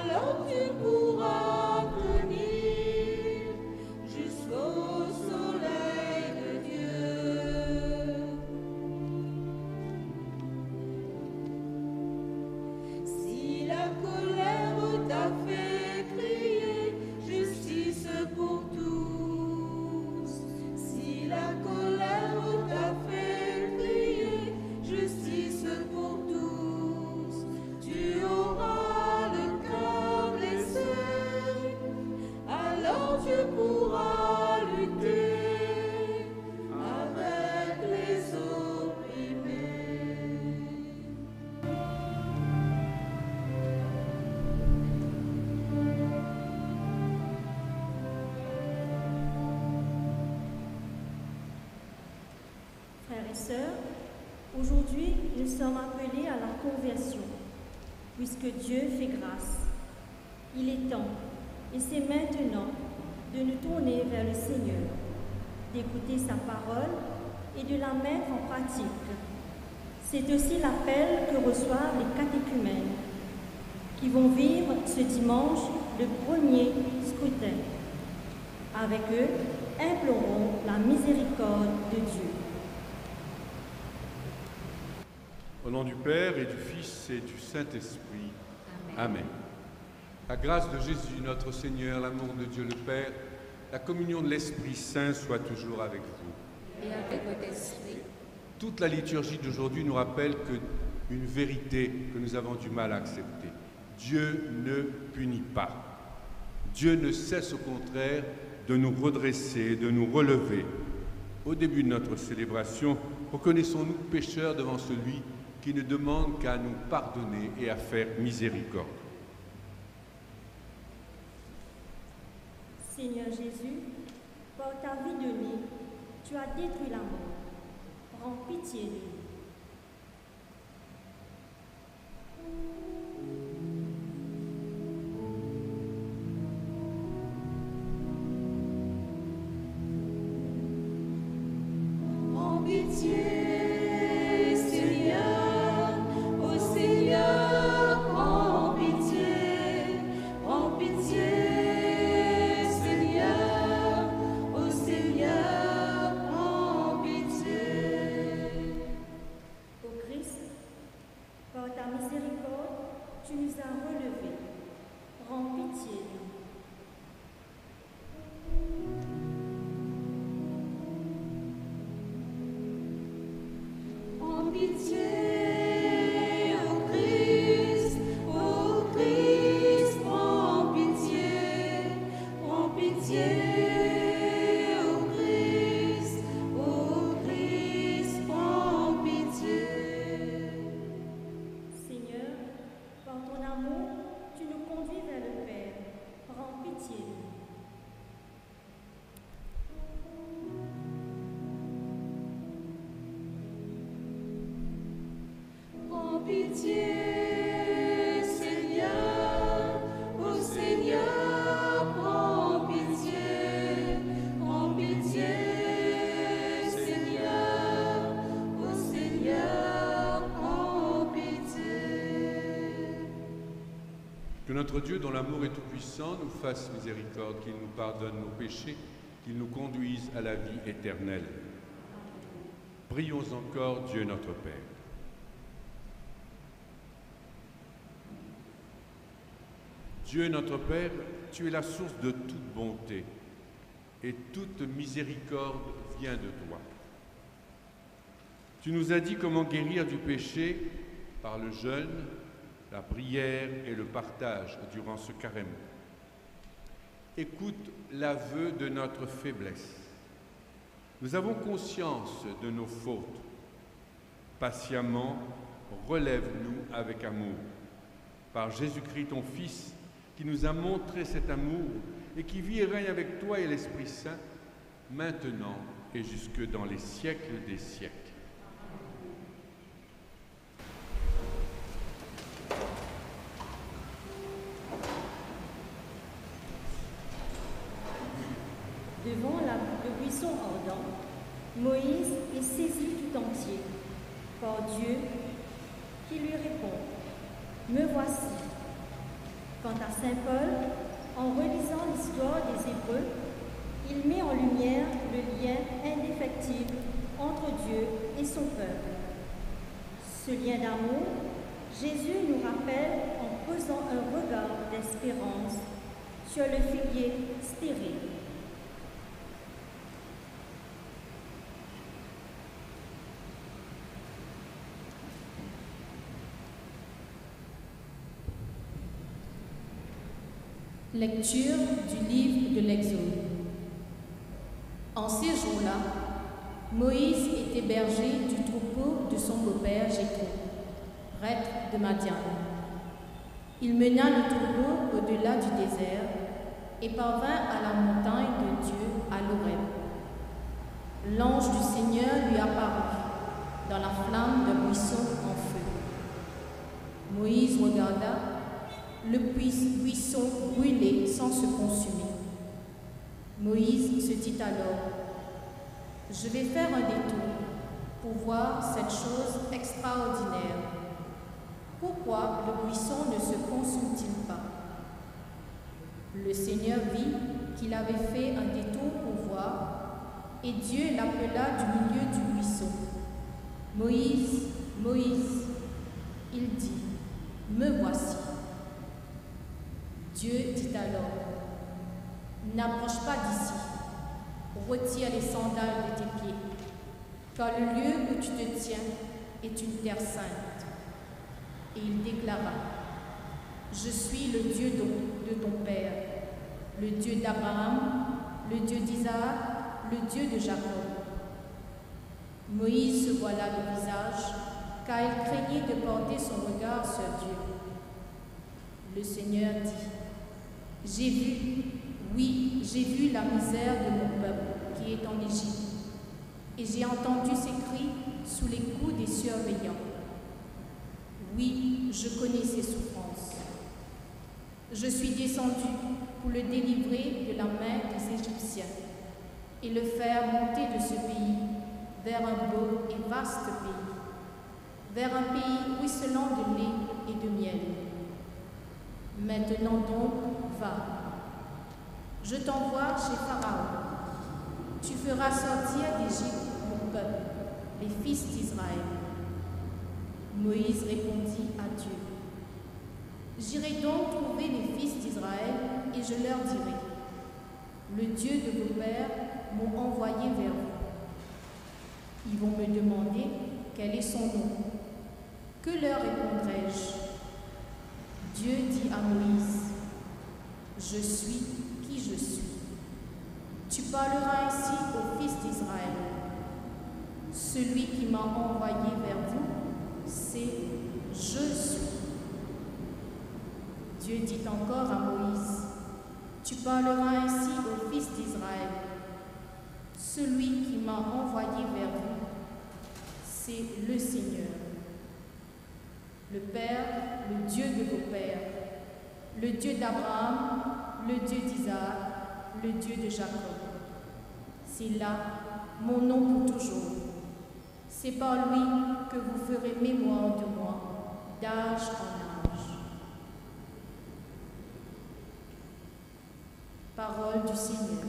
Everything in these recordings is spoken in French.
alors tu pourras venir jusqu'au soleil de Dieu. Si la colère t'a fait crier justice pour tous, si la colère t'a fait crier justice pour tous, tu auras le cœur blessé, alors tu pourras lutter avec les opprimés. Frères et sœurs, aujourd'hui nous sommes appelés à la conversion, puisque Dieu fait grâce. Il est temps, et c'est maintenant, de nous tourner vers le Seigneur, d'écouter sa parole et de la mettre en pratique. C'est aussi l'appel que reçoivent les catéchumènes, qui vont vivre ce dimanche le premier scrutin. Avec eux, implorons la miséricorde de Dieu. Au nom du Père et du Fils et du Saint-Esprit. Amen. La grâce de Jésus, notre Seigneur, l'amour de Dieu le Père, la communion de l'Esprit Saint soit toujours avec vous. Et avec votre esprit. Toute la liturgie d'aujourd'hui nous rappelle une vérité que nous avons du mal à accepter. Dieu ne punit pas. Dieu ne cesse au contraire de nous redresser, de nous relever. Au début de notre célébration, reconnaissons-nous pécheurs devant celui qui ne demande qu'à nous pardonner et à faire miséricorde. Seigneur Jésus, par ta vie donnée, tu as détruit la mort. Prends pitié de nous. Prends pitié, Seigneur, ô Seigneur, prends pitié, Seigneur, ô Seigneur, prends pitié. Ô Christ, par ta miséricorde, tu nous as relevés. Prends pitié de nous. Prends pitié, ô Christ, prends pitié, ô Christ, prends pitié. Seigneur, par ton amour, tu nous conduis vers le Père. Prends pitié de nous. Prends pitié, Seigneur, ô Seigneur, prends pitié, Seigneur, ô Seigneur, prends pitié. Que notre Dieu, dont l'amour est tout-puissant, nous fasse miséricorde, qu'il nous pardonne nos péchés, qu'il nous conduise à la vie éternelle. Prions encore Dieu notre Père. Dieu notre Père, tu es la source de toute bonté, et toute miséricorde vient de toi. Tu nous as dit comment guérir du péché par le jeûne, la prière et le partage durant ce carême. Écoute l'aveu de notre faiblesse. Nous avons conscience de nos fautes. Patiemment, relève-nous avec amour. Par Jésus-Christ, ton Fils, qui nous a montré cet amour et qui vit et règne avec toi et l'Esprit Saint, maintenant et jusque dans les siècles des siècles. Devant le buisson ardent, Moïse est saisi tout entier par Dieu qui lui répond « Me voici ». Quant à Saint Paul, en relisant l'histoire des Hébreux, il met en lumière le lien indéfectible entre Dieu et son peuple. Ce lien d'amour, Jésus nous rappelle en posant un regard d'espérance sur le figuier stérile. Lecture du livre de l'Exode. En ces jours-là, Moïse était berger du troupeau de son beau-père Jéthro, prêtre de Madian. Il mena le troupeau au-delà du désert et parvint à la montagne de Dieu à l'Horeb. L'ange du Seigneur lui apparut dans la flamme d'un buisson en feu. Moïse regarda. Le buisson brûlait sans se consumer. Moïse se dit alors, « Je vais faire un détour pour voir cette chose extraordinaire. Pourquoi le buisson ne se consume-t-il pas ?» Le Seigneur vit qu'il avait fait un détour pour voir, et Dieu l'appela du milieu du buisson. « Moïse, Moïse !» Il dit, « Me voici. » Dieu dit alors, « N'approche pas d'ici, retire les sandales de tes pieds, car le lieu où tu te tiens est une terre sainte. » Et il déclara, « Je suis le Dieu de ton père, le Dieu d'Abraham, le Dieu d'Isaac, le Dieu de Jacob. » Moïse se voila le visage, car il craignait de porter son regard sur Dieu. Le Seigneur dit, « J'ai vu, oui, j'ai vu la misère de mon peuple qui est en Égypte, et j'ai entendu ses cris sous les coups des surveillants. Oui, je connais ses souffrances. Je suis descendu pour le délivrer de la main des Égyptiens et le faire monter de ce pays vers un beau et vaste pays, vers un pays ruisselant de lait et de miel. Maintenant donc, va. Je t'envoie chez Pharaon. Tu feras sortir d'Égypte mon peuple, les fils d'Israël. » Moïse répondit à Dieu, « J'irai donc trouver les fils d'Israël et je leur dirai, « Le Dieu de vos pères m'a envoyé vers vous. » Ils vont me demander quel est son nom. Que leur répondrai-je? Dieu dit à Moïse, « Je suis qui je suis. » Tu parleras ainsi aux fils d'Israël. Celui qui m'a envoyé vers vous, c'est « Je suis. » Dieu dit encore à Moïse, « Tu parleras ainsi aux fils d'Israël. Celui qui m'a envoyé vers vous, c'est le Seigneur, le Père, le Dieu de vos pères, le Dieu d'Abraham, le Dieu d'Isaac, le Dieu de Jacob. C'est là mon nom pour toujours. C'est par lui que vous ferez mémoire de moi, d'âge en âge. » Parole du Seigneur.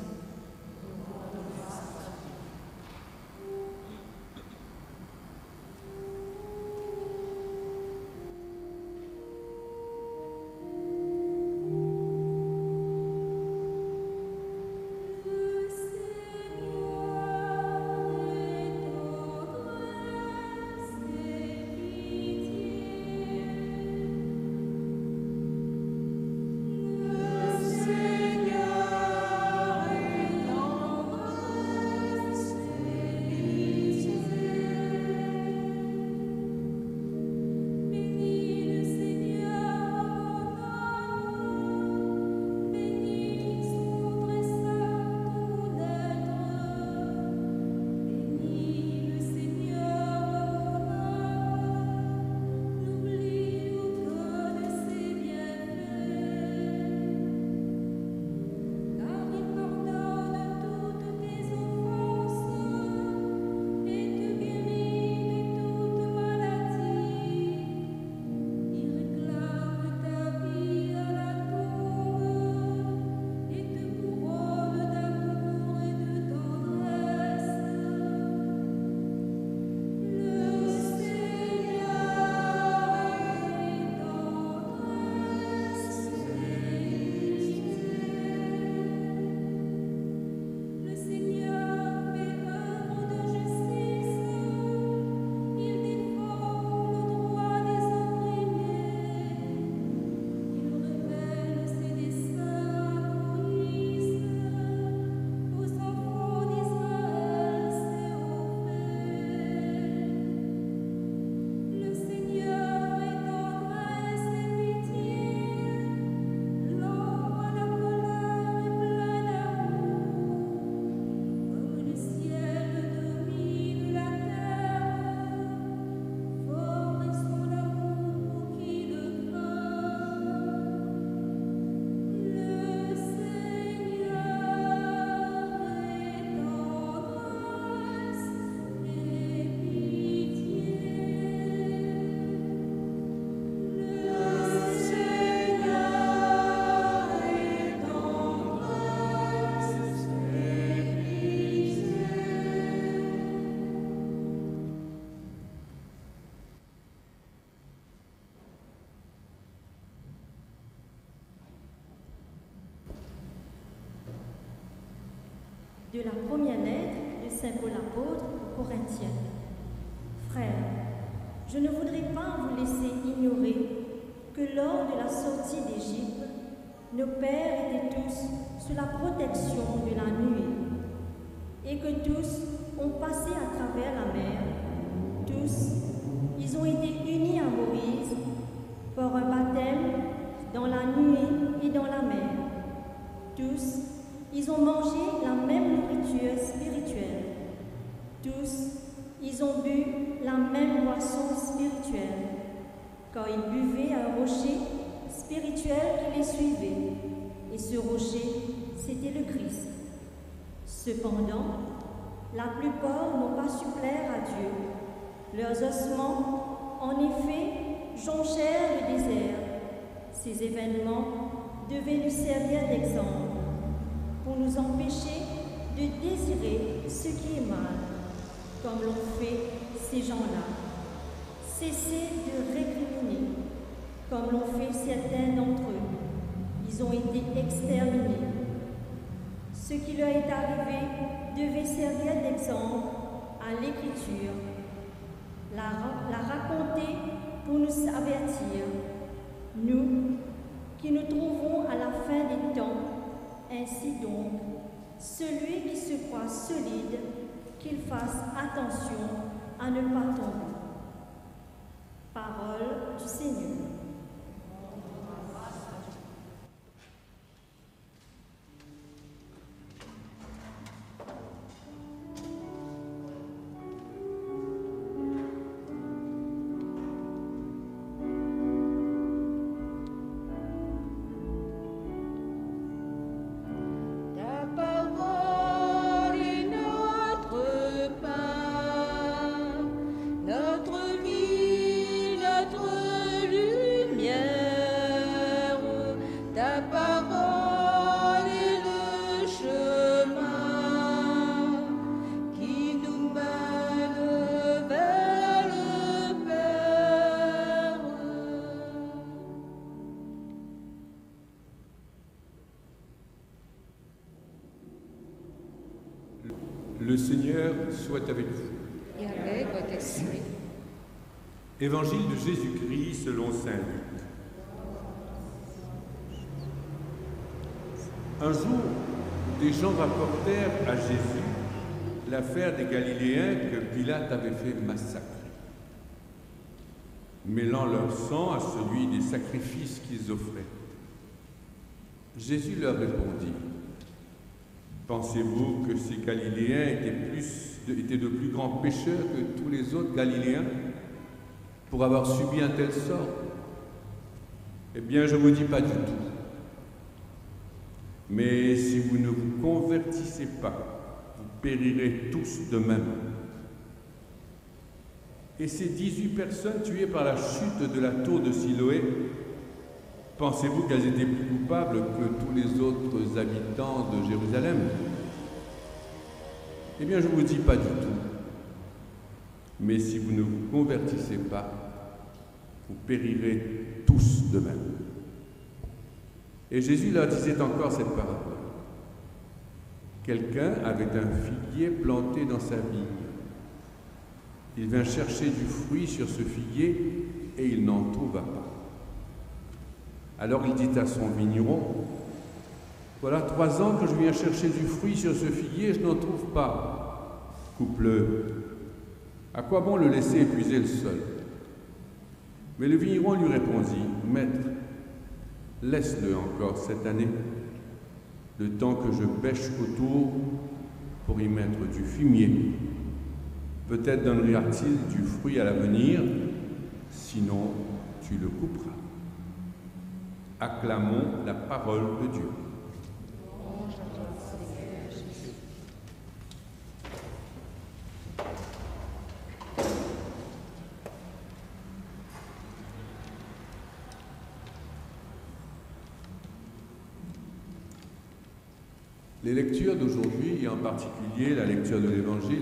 Le Seigneur de la première lettre de Saint Paul apôtre aux Corinthiens. Frères, je ne voudrais pas vous laisser ignorer que lors de la sortie d'Égypte, nos pères étaient tous sous la protection de la nuée, et que tous ont passé à travers la mer. Tous, ils ont été unis à Moïse par un baptême dans la nuée et dans la mer. Tous, ils ont mangé la même nourriture spirituelle. Tous, ils ont bu la même boisson spirituelle, car ils buvaient à un rocher spirituel qui les suivait, et ce rocher, c'était le Christ. Cependant, la plupart n'ont pas su plaire à Dieu. Leurs ossements, en effet, jonchèrent le désert. Ces événements devaient nous servir d'exemple pour nous empêcher de désirer ce qui est mal, comme l'ont fait ces gens-là. Cessez de récriminer, comme l'ont fait certains d'entre eux. Ils ont été exterminés. Ce qui leur est arrivé devait servir d'exemple à l'Écriture, la raconter pour nous avertir, nous qui nous trouvons à la fin des temps. Ainsi donc, celui qui se croit solide, qu'il fasse attention à ne pas tomber. Parole du Seigneur. Le Seigneur soit avec vous. Et avec votre esprit. Évangile de Jésus-Christ selon saint Luc. Un jour, des gens rapportèrent à Jésus l'affaire des Galiléens que Pilate avait fait massacrer, mêlant leur sang à celui des sacrifices qu'ils offraient. Jésus leur répondit: pensez-vous que ces Galiléens étaient de plus grands pécheurs que tous les autres Galiléens pour avoir subi un tel sort? Eh bien, je ne vous dis pas du tout. Mais si vous ne vous convertissez pas, vous périrez tous de même. Et ces 18 personnes tuées par la chute de la tour de Siloé, pensez-vous qu'elles étaient plus coupables que tous les autres habitants de Jérusalem? Eh bien, je ne vous dis pas du tout. Mais si vous ne vous convertissez pas, vous périrez tous de même. Et Jésus leur disait encore cette parabole. Quelqu'un avait un figuier planté dans sa vigne. Il vint chercher du fruit sur ce figuier et il n'en trouva pas. Alors il dit à son vigneron: voilà 3 ans que je viens chercher du fruit sur ce figuier, je n'en trouve pas. Coupe-le. À quoi bon le laisser épuiser le sol? Mais le vigneron lui répondit: Maître, laisse-le encore cette année, le temps que je bêche autour pour y mettre du fumier. Peut-être donnera-t-il du fruit à l'avenir, sinon tu le couperas. Acclamons la parole de Dieu. Les lectures d'aujourd'hui, et en particulier la lecture de l'Évangile,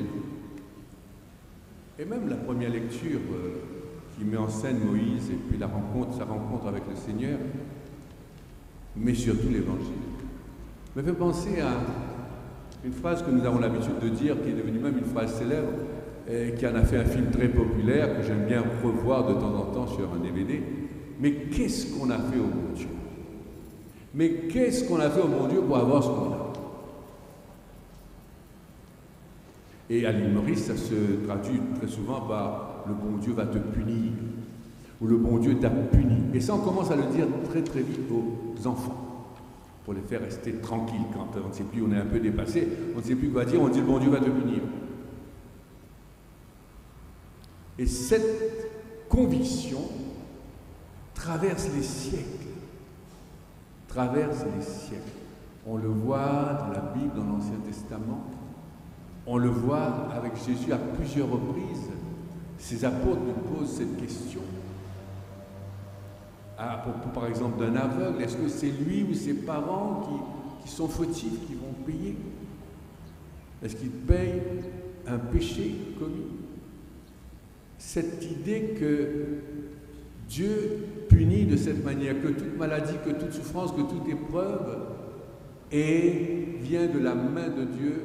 et même la première lecture qui met en scène Moïse et puis sa rencontre avec le Seigneur, mais surtout l'Évangile, me fait penser à Une phrase que nous avons l'habitude de dire, qui est devenue même une phrase célèbre, et qui en a fait un film très populaire, que j'aime bien revoir de temps en temps sur un DVD. Mais qu'est-ce qu'on a fait au bon Dieu? Mais qu'est-ce qu'on a fait au bon Dieu pour avoir ce qu'on a? Et à l'île Maurice, ça se traduit très souvent par « le bon Dieu va te punir » ou « le bon Dieu t'a puni ». Et ça, on commence à le dire très très vite aux enfants, pour les faire rester tranquilles quand on ne sait plus, on est un peu dépassé, on ne sait plus quoi dire, on dit « le bon Dieu va te punir ». Et cette conviction traverse les siècles. Traverse les siècles. On le voit dans la Bible, dans l'Ancien Testament. On le voit avec Jésus à plusieurs reprises. Ses apôtres lui posent cette question. À propos, par exemple, d'un aveugle, est-ce que c'est lui ou ses parents qui sont fautifs, qui vont payer? Est-ce qu'ils payent un péché commis? Cette idée que Dieu punit de cette manière, que toute maladie, que toute souffrance, que toute épreuve vient de la main de Dieu,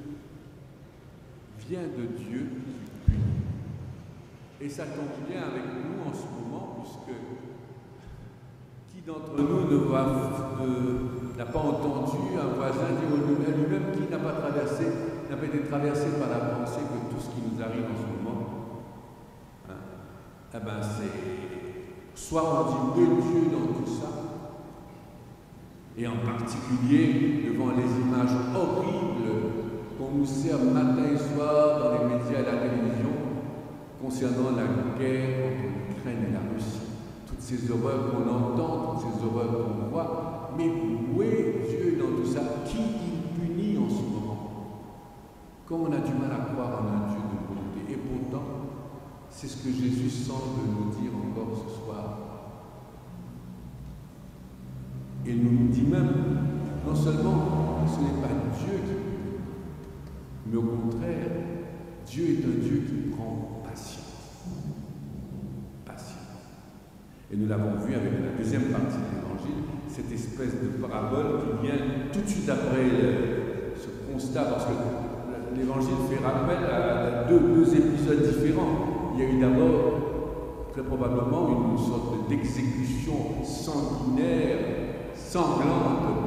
vient de Dieu qui punit. Et ça tombe bien avec nous en ce moment, puisque qui d'entre nous n'a pas entendu un voisin dire lui-même qui n'a pas été traversé par la pensée que tout ce qui nous arrive en ce moment, eh ben c'est soit on dit oui Dieu dans tout ça, et en particulier devant les images horribles qu'on nous sert matin et soir dans les médias et la télévision concernant la guerre entre l'Ukraine et la Russie. Toutes ces horreurs qu'on entend, toutes ces horreurs qu'on voit, mais où est Dieu dans tout ça? Qui il punit en ce moment? Comme on a du mal à croire en un Dieu de bonté, et pourtant, c'est ce que Jésus semble nous dire encore ce soir. Il nous dit même, non seulement que ce n'est pas Dieu qui punit, mais au contraire, Dieu est un Dieu qui prend patience. Patience. Et nous l'avons vu avec la deuxième partie de l'Évangile, cette espèce de parabole qui vient tout de suite après ce constat, parce que l'Évangile fait rappel à deux épisodes différents. Il y a eu d'abord, très probablement, une sorte d'exécution sanguinaire, sanglante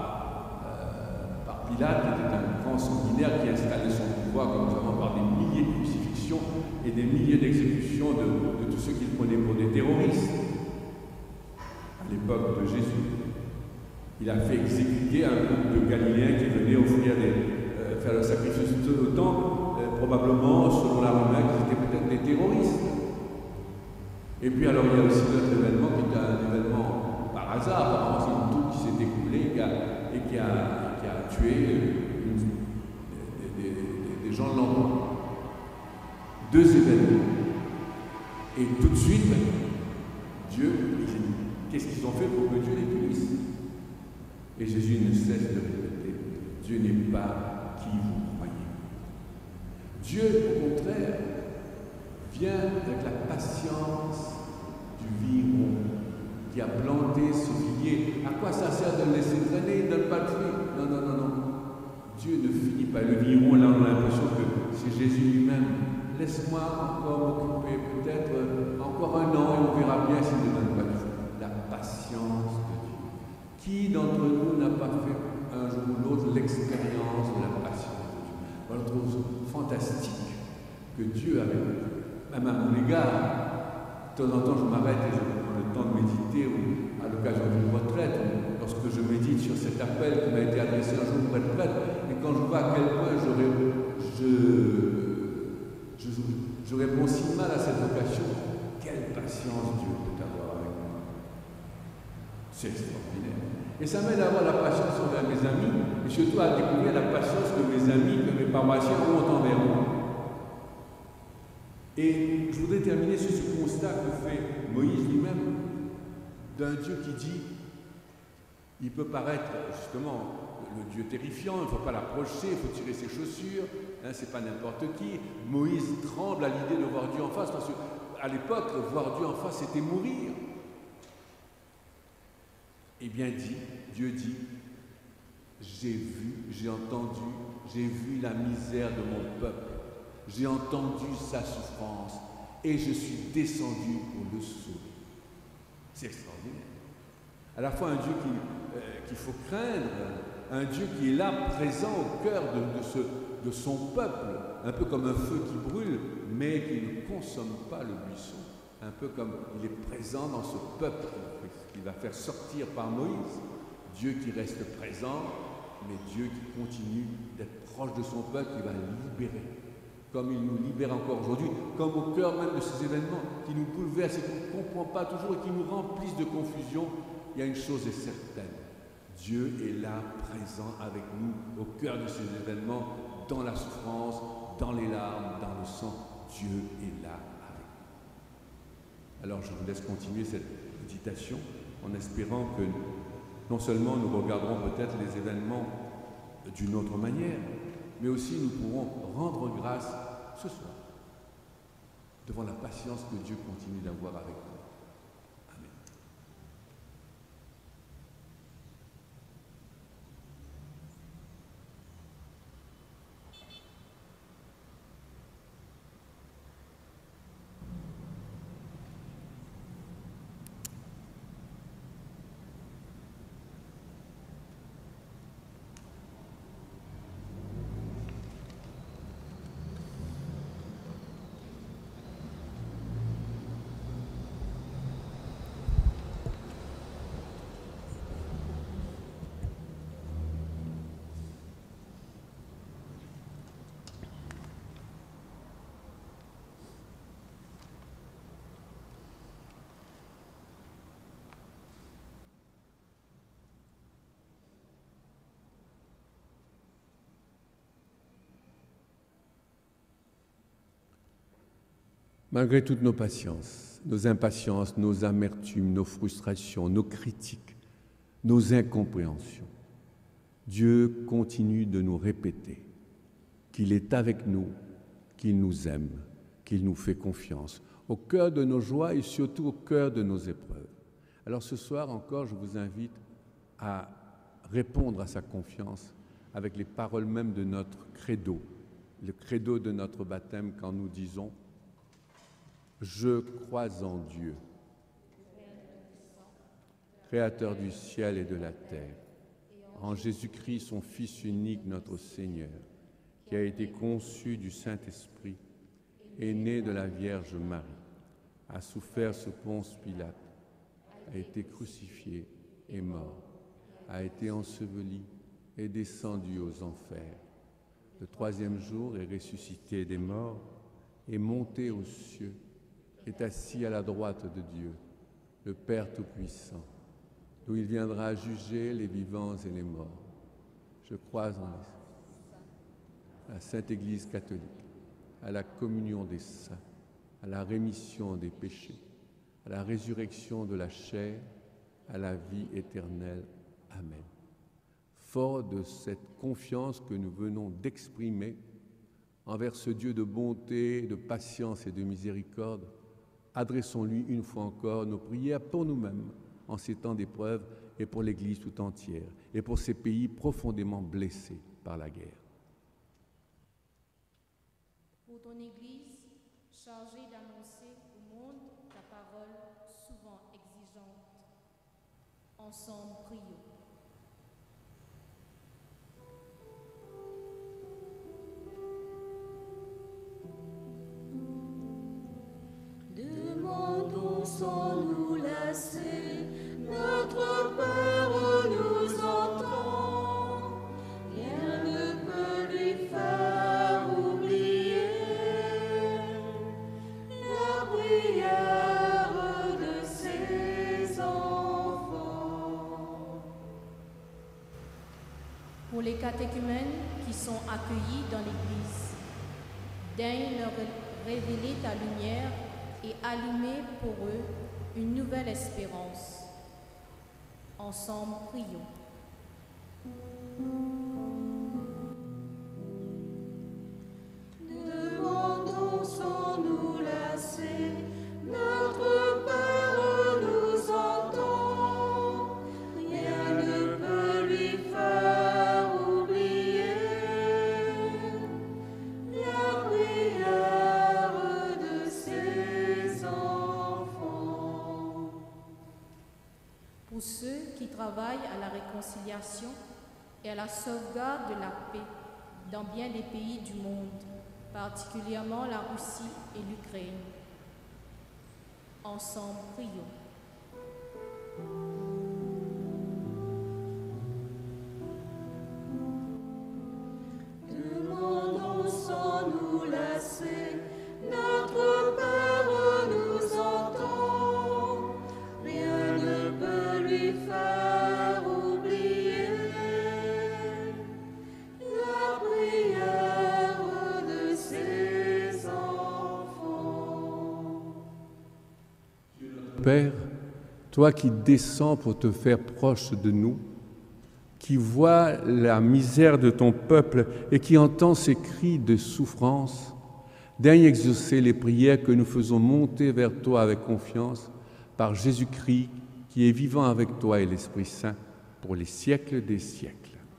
par Pilate, qui était un grand sanguinaire qui installait son pouvoir, comme nous savons, par des milliers de crucifixions et des milliers d'exécutions de tous ceux qu'il prenait pour des terroristes. À l'époque de Jésus, il a fait exécuter un groupe de Galiléens qui venaient offrir faire le sacrifice au temple. Probablement, selon la rumeur, qu'ils étaient peut-être des terroristes. Et puis alors, il y a aussi notre événement qui est un événement par hasard, c'est une tour qui s'est écoulée et qui a tué des gens de l'endroit. Deux événements. Et tout de suite, Dieu, qu'est-ce qu'ils ont fait pour que Dieu les punisse? Et Jésus ne cesse de répéter, Dieu n'est pas qui vous croyez. Dieu, au contraire, vient avec la patience du viron qui a planté ce figuier. À quoi ça sert de le laisser traîner? Il ne donne pas de fruit. Non. Dieu ne finit pas. Le viron, là, on a l'impression que c'est Jésus lui-même. Laisse-moi encore m'occuper, peut-être encore un an, et on verra bien s'il ne donne pas de fruit. La patience de Dieu. Qui d'entre nous n'a pas fait un jour ou l'autre l'expérience de la patience de Dieu? On trouve fantastique que Dieu, même à mon égard, de temps en temps je m'arrête et je prends le temps de méditer, ou à l'occasion d'une retraite, ou lorsque je médite sur cet appel qui m'a été adressé un jour pour être prêtre, et quand je vois à quel point je réponds si mal à cette vocation, quelle patience Dieu peut avoir avec moi. C'est extraordinaire. Et ça m'aide à avoir la patience envers mes amis, et surtout à découvrir la patience que mes amis, que mes paroissiens ont envers moi. Et je voudrais terminer sur ce constat que fait Moïse lui-même d'un Dieu qui dit, il peut paraître justement le Dieu terrifiant, il ne faut pas l'approcher, il faut tirer ses chaussures, c'est pas n'importe qui. Moïse tremble à l'idée de voir Dieu en face, parce qu'à l'époque, voir Dieu en face, c'était mourir. Eh bien Dieu dit, j'ai vu, j'ai entendu, j'ai vu la misère de mon peuple, j'ai entendu sa souffrance et je suis descendu pour le sauver. C'est extraordinaire. À la fois un Dieu qu'il faut craindre, un Dieu qui est là, présent au cœur de son peuple, un peu comme un feu qui brûle, mais qui ne consomme pas le buisson. Un peu comme il est présent dans ce peuple qu'il va faire sortir par Moïse. Dieu qui reste présent, mais Dieu qui continue d'être proche de son peuple, qui va libérer. Comme il nous libère encore aujourd'hui, comme au cœur même de ces événements qui nous bouleversent et qu'on ne comprend pas toujours et qui nous remplissent de confusion, il y a une chose est certaine. Dieu est là, présent avec nous, au cœur de ces événements, dans la souffrance, dans les larmes, dans le sang. Dieu est là avec nous. Alors je vous laisse continuer cette méditation en espérant que non seulement nous regarderons peut-être les événements d'une autre manière, mais aussi nous pourrons rendre grâce ce soir devant la patience que Dieu continue d'avoir avec nous. Amen. Malgré toutes nos patiences, nos impatiences, nos amertumes, nos frustrations, nos critiques, nos incompréhensions, Dieu continue de nous répéter qu'il est avec nous, qu'il nous aime, qu'il nous fait confiance, au cœur de nos joies et surtout au cœur de nos épreuves. Alors ce soir encore, je vous invite à répondre à sa confiance avec les paroles même de notre credo, le credo de notre baptême quand nous disons « Je crois en Dieu, Créateur du ciel et de la terre, en Jésus-Christ, son Fils unique, notre Seigneur, qui a été conçu du Saint-Esprit, est né de la Vierge Marie, a souffert sous Ponce Pilate, a été crucifié et mort, a été enseveli et descendu aux enfers. Le troisième jour est ressuscité des morts, est monté aux cieux, est assis à la droite de Dieu, le Père Tout-Puissant, d'où il viendra juger les vivants et les morts. Je crois en la Sainte Église catholique, à la communion des saints, à la rémission des péchés, à la résurrection de la chair, à la vie éternelle. Amen. Fort de cette confiance que nous venons d'exprimer envers ce Dieu de bonté, de patience et de miséricorde, adressons-lui une fois encore nos prières pour nous-mêmes en ces temps d'épreuve et pour l'Église tout entière et pour ces pays profondément blessés par la guerre. Pour ton Église, chargée d'annoncer au monde ta parole souvent exigeante, ensemble prions. Demandons sans nous lasser, notre Père nous entend, rien ne peut lui faire oublier la prière de ses enfants. Pour les catéchumènes qui sont accueillis dans l'Église, daigne leur révéler ta lumière et allumer pour eux une nouvelle espérance. Ensemble, prions. Demandons sans nous lasser, notre Père nous entend, rien ne peut lui faire réconciliation et à la sauvegarde de la paix dans bien des pays du monde, particulièrement la Russie et l'Ukraine. Ensemble, prions. Demandons sans nous lasser, notre Père nous entend, rien ne peut lui faire oublier la prière de ses enfants. Père, toi qui descends pour te faire proche de nous, qui vois la misère de ton peuple et qui entend ses cris de souffrance, daigne exaucer les prières que nous faisons monter vers toi avec confiance par Jésus-Christ qui est vivant avec toi et l'Esprit Saint pour les siècles des siècles.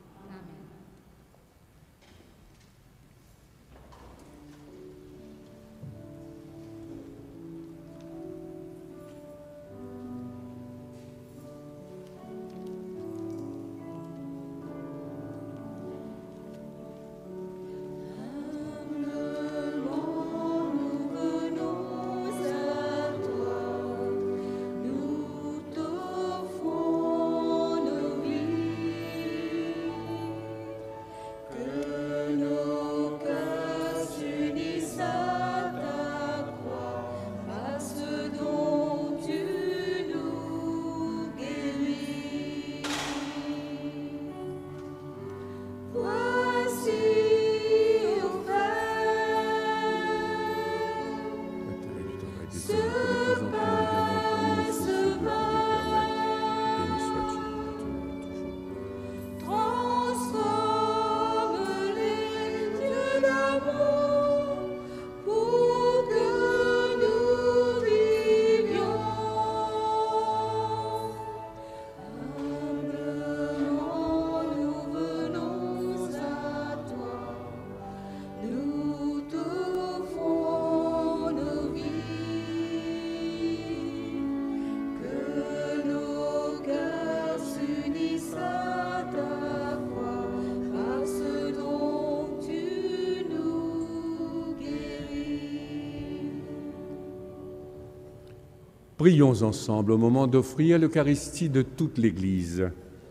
Prions ensemble au moment d'offrir l'Eucharistie de toute l'Église.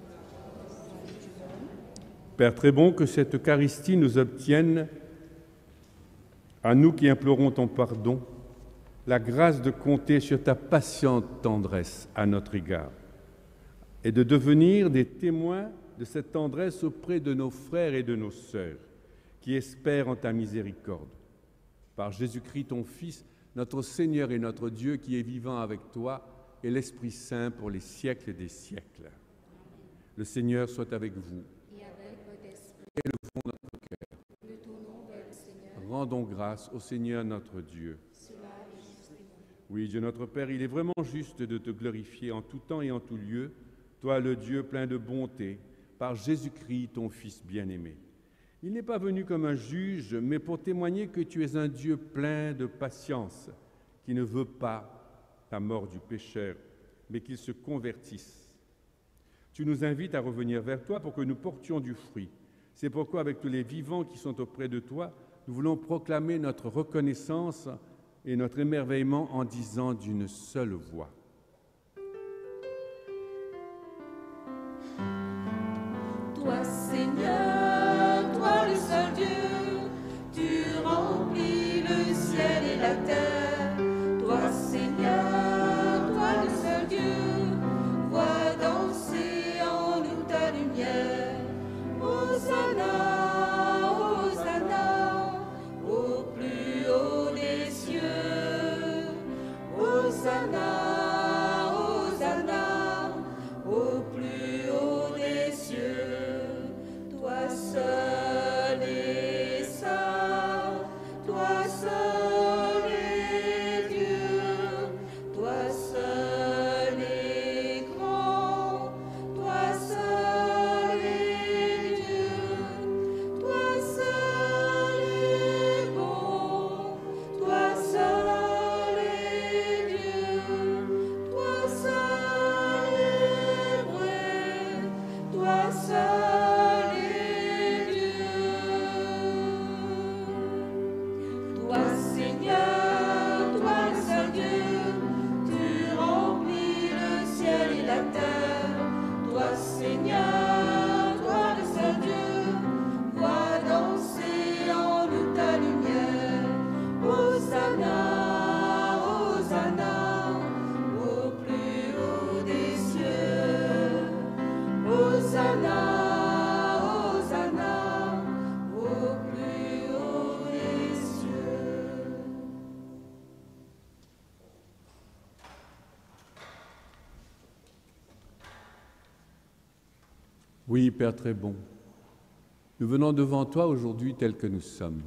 Père très bon, que cette Eucharistie nous obtienne, à nous qui implorons ton pardon, la grâce de compter sur ta patiente tendresse à notre égard et de devenir des témoins de cette tendresse auprès de nos frères et de nos sœurs qui espèrent en ta miséricorde. Par Jésus-Christ, ton Fils, notre Seigneur et notre Dieu qui est vivant avec toi et l'Esprit Saint pour les siècles des siècles. Le Seigneur soit avec vous. Et avec votre esprit, Élevons notre cœur. nous tournons vers le Seigneur. Rendons grâce au Seigneur notre Dieu. Cela est justement. Oui, Dieu notre Père, il est vraiment juste de te glorifier en tout temps et en tout lieu, toi le Dieu plein de bonté, par Jésus-Christ, ton Fils bien-aimé. Il n'est pas venu comme un juge, mais pour témoigner que tu es un Dieu plein de patience, qui ne veut pas la mort du pécheur, mais qu'il se convertisse. Tu nous invites à revenir vers toi pour que nous portions du fruit. C'est pourquoi, avec tous les vivants qui sont auprès de toi, nous voulons proclamer notre reconnaissance et notre émerveillement en disant d'une seule voix. Toi, Seigneur, toi le seul Dieu, tu remplis le ciel et la terre. Toi, Seigneur, toi le seul Dieu, vois danser en nous ta lumière. Hosanna, Hosanna, au plus haut des cieux. Hosanna, Oui, Père très bon, nous venons devant toi aujourd'hui tels que nous sommes,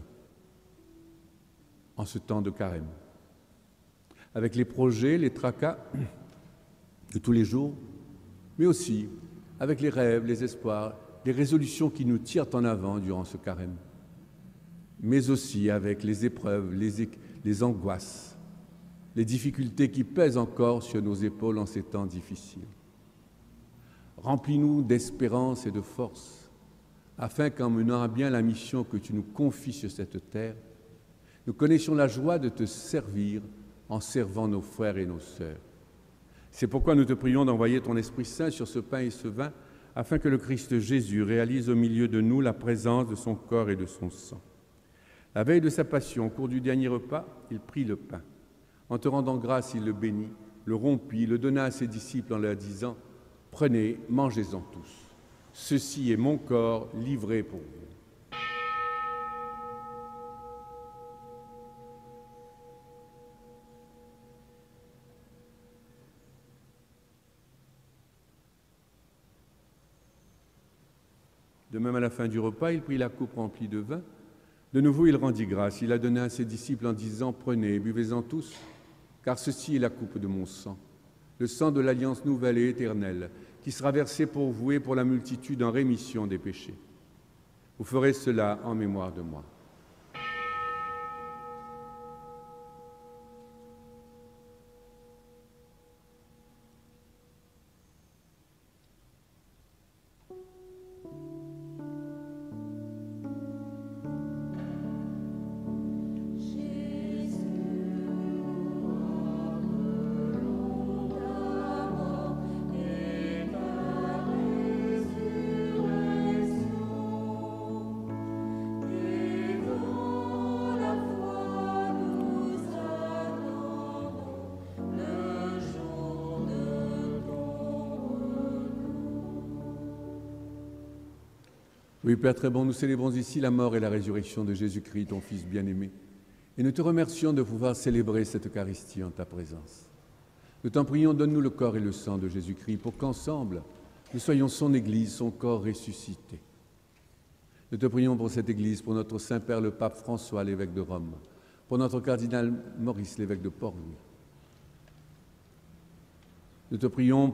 en ce temps de carême, avec les projets, les tracas de tous les jours, mais aussi avec les rêves, les espoirs, les résolutions qui nous tirent en avant durant ce carême, mais aussi avec les épreuves, les angoisses, les difficultés qui pèsent encore sur nos épaules en ces temps difficiles. Remplis-nous d'espérance et de force, afin qu'en menant à bien la mission que tu nous confies sur cette terre, nous connaissions la joie de te servir en servant nos frères et nos sœurs. C'est pourquoi nous te prions d'envoyer ton Esprit Saint sur ce pain et ce vin, afin que le Christ Jésus réalise au milieu de nous la présence de son corps et de son sang. La veille de sa passion, au cours du dernier repas, il prit le pain. En te rendant grâce, il le bénit, le rompit, le donna à ses disciples en leur disant « Prenez, mangez-en tous. Ceci est mon corps livré pour vous. » De même, à la fin du repas, il prit la coupe remplie de vin. De nouveau, il rendit grâce. Il la donna à ses disciples en disant « Prenez et buvez-en tous, car ceci est la coupe de mon sang, le sang de l'alliance nouvelle et éternelle, qui sera versé pour vous et pour la multitude en rémission des péchés. Vous ferez cela en mémoire de moi. » Oui, Père très bon, nous célébrons ici la mort et la résurrection de Jésus-Christ, ton Fils bien-aimé, et nous te remercions de pouvoir célébrer cette Eucharistie en ta présence. Nous t'en prions, donne-nous le corps et le sang de Jésus-Christ pour qu'ensemble, nous soyons son Église, son corps ressuscité. Nous te prions pour cette Église, pour notre Saint-Père le Pape François, l'évêque de Rome, pour notre cardinal Maurice, l'évêque de Port-Louis. Nous te prions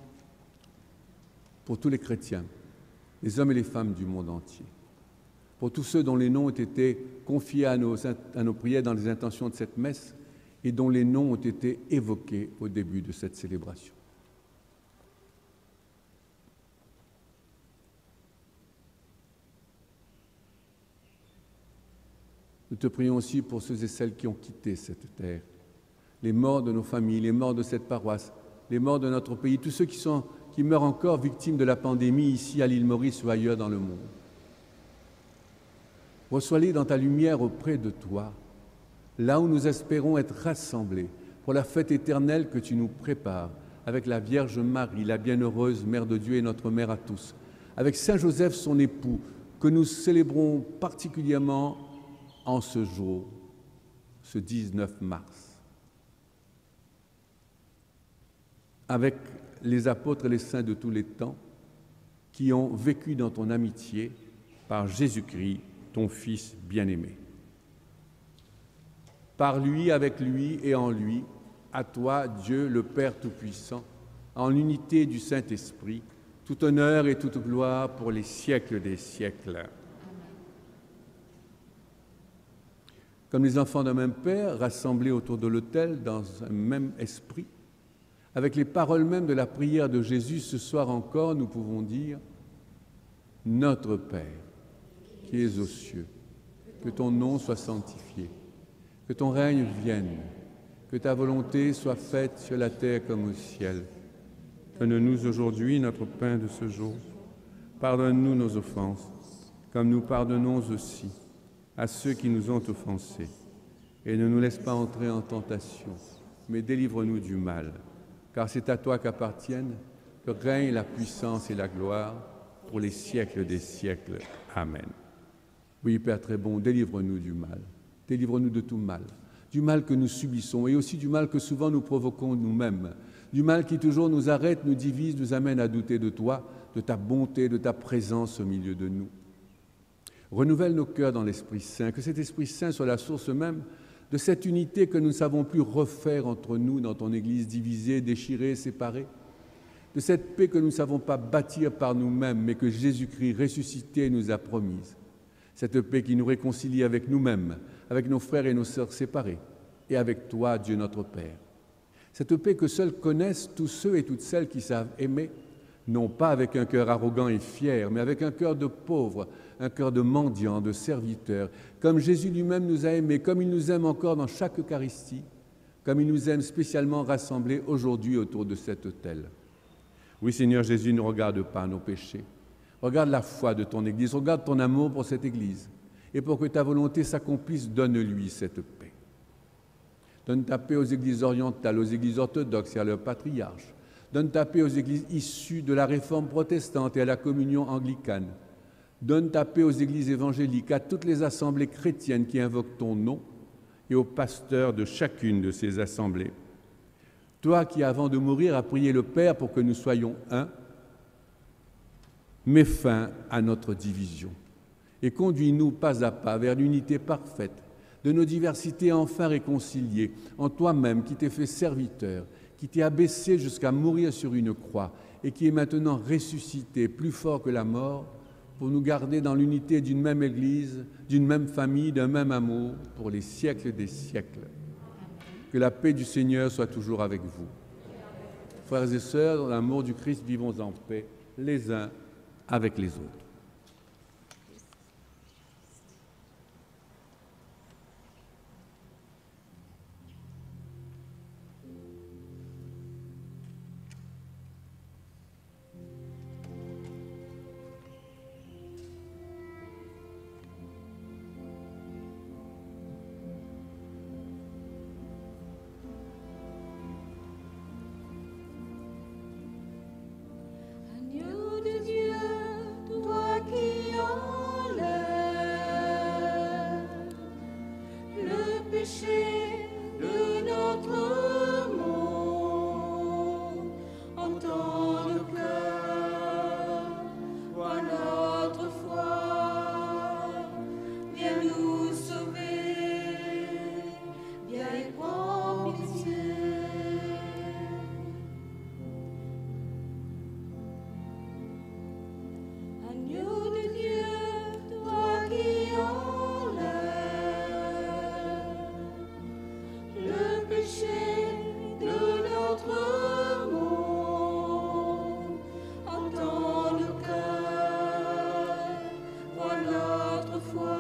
pour tous les chrétiens, les hommes et les femmes du monde entier, pour tous ceux dont les noms ont été confiés à nos prières dans les intentions de cette messe et dont les noms ont été évoqués au début de cette célébration. Nous te prions aussi pour ceux et celles qui ont quitté cette terre, les morts de nos familles, les morts de cette paroisse, les morts de notre pays, tous ceux qui meurent encore victimes de la pandémie ici à l'île Maurice ou ailleurs dans le monde. Reçois-les dans ta lumière auprès de toi, là où nous espérons être rassemblés pour la fête éternelle que tu nous prépares avec la Vierge Marie, la bienheureuse Mère de Dieu et notre Mère à tous, avec Saint Joseph, son époux, que nous célébrons particulièrement en ce jour, ce 19 mars. Avec les apôtres et les saints de tous les temps qui ont vécu dans ton amitié par Jésus-Christ, ton Fils bien-aimé. Par lui, avec lui et en lui, à toi, Dieu, le Père Tout-Puissant, en l'unité du Saint-Esprit, tout honneur et toute gloire pour les siècles des siècles. Comme les enfants d'un même Père, rassemblés autour de l'autel dans un même esprit, avec les paroles mêmes de la prière de Jésus, ce soir encore, nous pouvons dire « Notre Père, qui es aux cieux, que ton nom soit sanctifié, que ton règne vienne, que ta volonté soit faite sur la terre comme au ciel. Donne-nous aujourd'hui notre pain de ce jour. Pardonne-nous nos offenses, comme nous pardonnons aussi à ceux qui nous ont offensés. Et ne nous laisse pas entrer en tentation, mais délivre-nous du mal. Car c'est à toi qu'appartiennent le règne, la puissance et la gloire pour les siècles des siècles. Amen. Oui, Père très bon, délivre-nous du mal. Délivre-nous de tout mal. Du mal que nous subissons et aussi du mal que souvent nous provoquons nous-mêmes. Du mal qui toujours nous arrête, nous divise, nous amène à douter de toi, de ta bonté, de ta présence au milieu de nous. Renouvelle nos cœurs dans l'Esprit Saint, que cet Esprit Saint soit la source même de cette unité que nous ne savons plus refaire entre nous dans ton Église divisée, déchirée, séparée, de cette paix que nous ne savons pas bâtir par nous-mêmes, mais que Jésus-Christ ressuscité nous a promise. Cette paix qui nous réconcilie avec nous-mêmes, avec nos frères et nos sœurs séparés, et avec toi, Dieu notre Père. Cette paix que seuls connaissent tous ceux et toutes celles qui savent aimer, non pas avec un cœur arrogant et fier, mais avec un cœur de pauvre, un cœur de mendiant, de serviteur, comme Jésus lui-même nous a aimés, comme il nous aime encore dans chaque Eucharistie, comme il nous aime spécialement rassemblés aujourd'hui autour de cet autel. Oui, Seigneur Jésus, ne regarde pas nos péchés. Regarde la foi de ton Église, regarde ton amour pour cette Église. Et pour que ta volonté s'accomplisse, donne-lui cette paix. Donne ta paix aux Églises orientales, aux Églises orthodoxes et à leurs patriarches. Donne ta paix aux Églises issues de la Réforme protestante et à la communion anglicane. Donne ta paix aux Églises évangéliques, à toutes les assemblées chrétiennes qui invoquent ton nom et aux pasteurs de chacune de ces assemblées. Toi qui, avant de mourir, as prié le Père pour que nous soyons un, mets fin à notre division et conduis-nous pas à pas vers l'unité parfaite de nos diversités enfin réconciliées en toi-même qui t'es fait serviteur, qui t'es abaissé jusqu'à mourir sur une croix et qui est maintenant ressuscité plus fort que la mort pour nous garder dans l'unité d'une même Église, d'une même famille, d'un même amour pour les siècles des siècles. Que la paix du Seigneur soit toujours avec vous. Frères et sœurs, dans l'amour du Christ, vivons en paix les uns avec les autres. Agneau de Dieu, toi qui enlèves le péché de notre monde, entends nos cœurs, vois notre foi, viens nous sauver, viens et prends pitié. Agneau de Dieu, toi qui enlèves le péché de notre monde, entends nos cœurs, vois notre foi,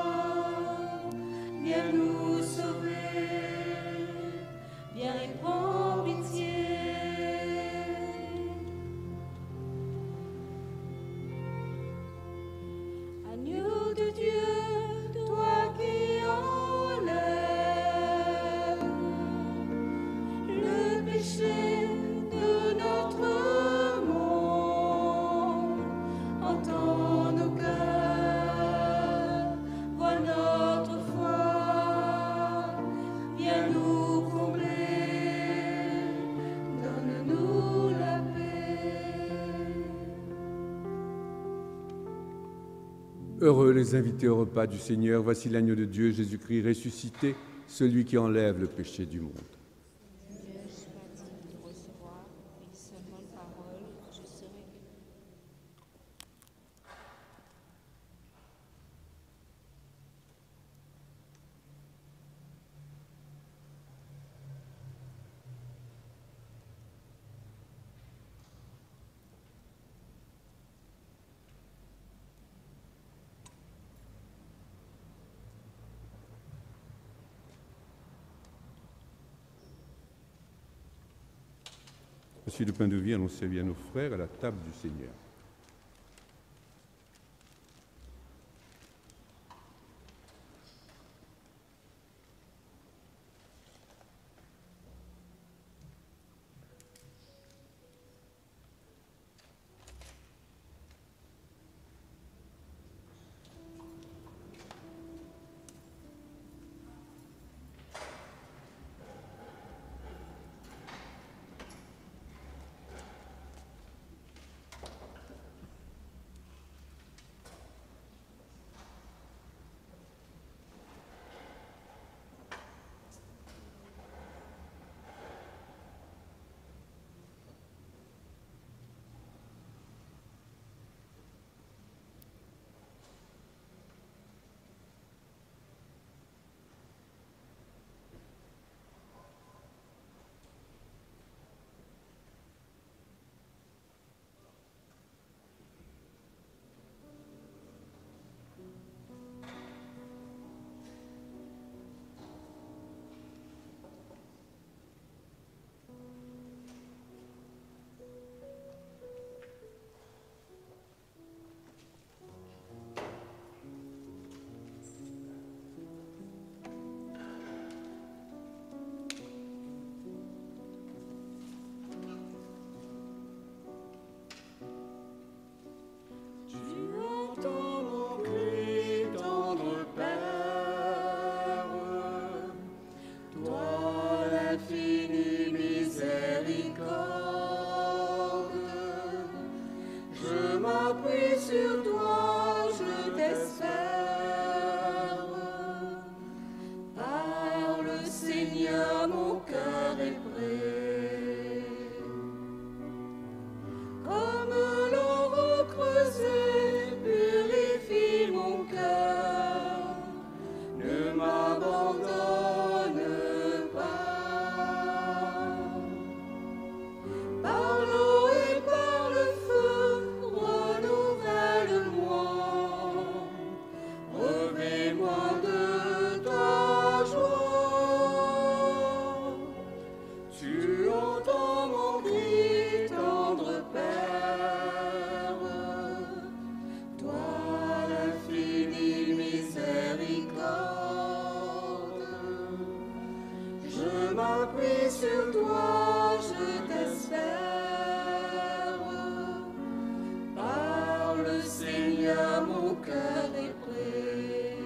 viens nous sauver, viens et prends pitié. Agneau de Dieu, toi qui enlèves le péché de notre monde, entends nos cœurs, vois notre foi, viens nous combler, donne-nous la paix. Heureux les invités au repas du Seigneur, voici l'agneau de Dieu, Jésus-Christ ressuscité, celui qui enlève le péché du monde. Seigneur, je suis pas digne de recevoir une seule parole, je serai guéri. Voici le pain de vie annoncé à nos frères à la table du Seigneur. sur toi, je t'espère. Parle, Seigneur, mon cœur est prêt. Comme l'eau recreusée purifie mon cœur, ne m'abandonne pas. Par l'eau et par le feu, renouvelle-moi. Revêt-moi de ta joie. Tu entends mon cri, tendre Père. Toi, l'infinie miséricorde. Je m'appuie sur toi, je t'espère. Parle, Seigneur, mon cœur est prêt.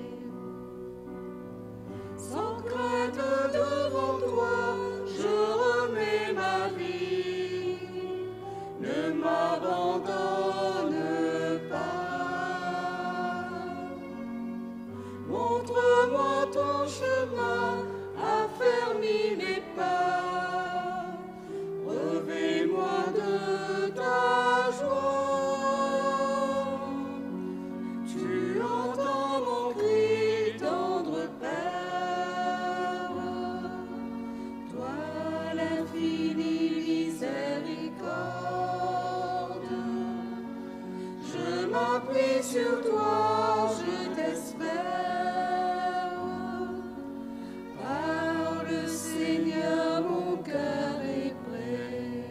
Sans crainte devant toi, je remets ma vie. Ne m'abandonne pas. Montre-moi ton chemin, affermis mes pas. Revêt-moi de ta joie. Tu entends mon cri, tendre Père. Toi, l'infinie miséricorde. Je m'appuie sur toi, je t'espère. Parle, Seigneur, mon cœur est prêt.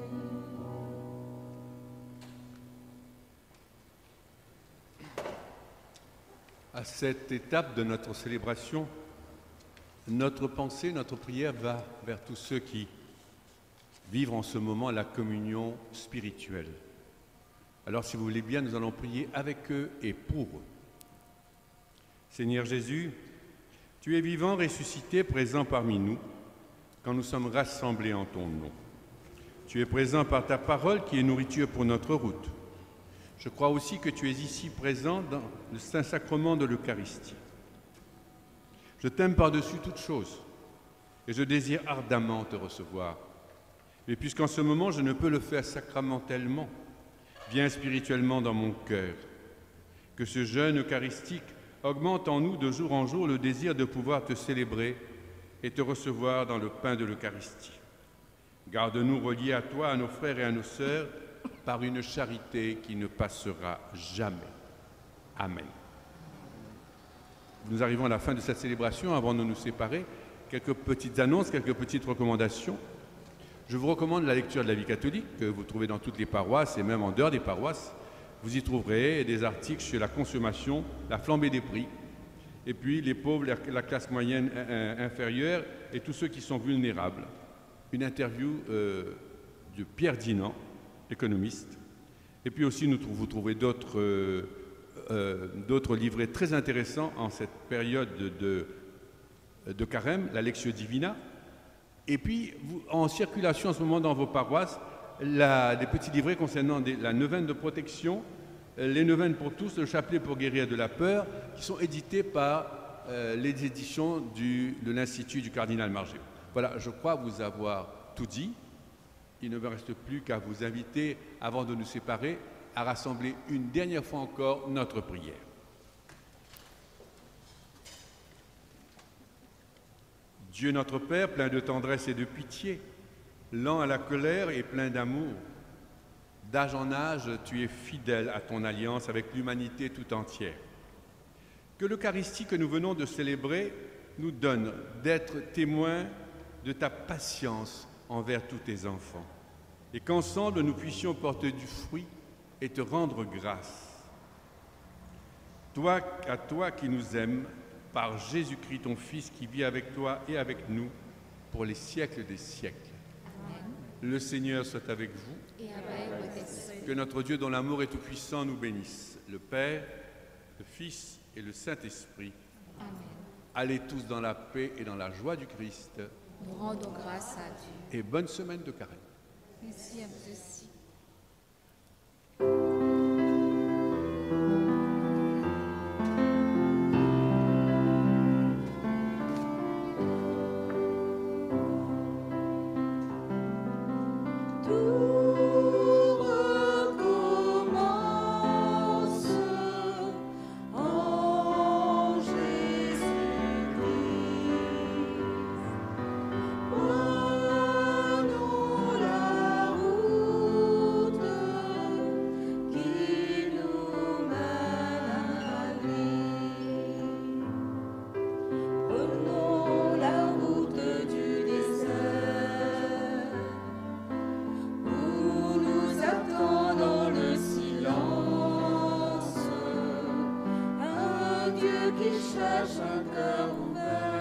À cette étape de notre célébration, notre pensée, notre prière va vers tous ceux qui vivent en ce moment la communion spirituelle. Alors, si vous voulez bien, nous allons prier avec eux et pour eux. Seigneur Jésus, tu es vivant, ressuscité, présent parmi nous, quand nous sommes rassemblés en ton nom. Tu es présent par ta parole qui est nourriture pour notre route. Je crois aussi que tu es ici présent dans le Saint-Sacrement de l'Eucharistie. Je t'aime par-dessus toute chose et je désire ardemment te recevoir. Mais puisqu'en ce moment je ne peux le faire sacramentellement, viens spirituellement dans mon cœur. Que ce jeûne eucharistique augmente en nous de jour en jour le désir de pouvoir te célébrer et te recevoir dans le pain de l'Eucharistie. Garde-nous reliés à toi, à nos frères et à nos sœurs, par une charité qui ne passera jamais. Amen. Nous arrivons à la fin de cette célébration. Avant de nous séparer, quelques petites annonces, quelques petites recommandations. Je vous recommande la lecture de la vie catholique que vous trouvez dans toutes les paroisses et même en dehors des paroisses. Vous y trouverez des articles sur la consommation, la flambée des prix, et puis les pauvres, la classe moyenne inférieure et tous ceux qui sont vulnérables. Une interview de Pierre Dinant, économiste. Et puis aussi, vous trouvez d'autres livrets très intéressants en cette période de carême, la Lectio Divina. Et puis, en circulation en ce moment dans vos paroisses, des petits livrets concernant la neuvaine de protection, les neuvaines pour tous, le chapelet pour guérir de la peur, qui sont édités par les éditions de l'Institut du Cardinal Margé. Voilà, je crois vous avoir tout dit. Il ne me reste plus qu'à vous inviter, avant de nous séparer, à rassembler une dernière fois encore notre prière. Dieu notre Père, plein de tendresse et de pitié, lent à la colère et plein d'amour, d'âge en âge, tu es fidèle à ton alliance avec l'humanité tout entière. Que l'Eucharistie que nous venons de célébrer nous donne d'être témoins de ta patience envers tous tes enfants, et qu'ensemble nous puissions porter du fruit et te rendre grâce. À toi qui nous aimes, par Jésus-Christ, ton Fils, qui vit avec toi et avec nous pour les siècles des siècles. Amen. Le Seigneur soit avec vous. Et avec votre esprit. Que notre Dieu, dont l'amour est tout-puissant, nous bénisse. Le Père, le Fils et le Saint-Esprit. Amen. Allez tous dans la paix et dans la joie du Christ. Nous rendons grâce à Dieu. Et bonne semaine de carême. Merci à vous aussi. qui cherche un cœur ouvert.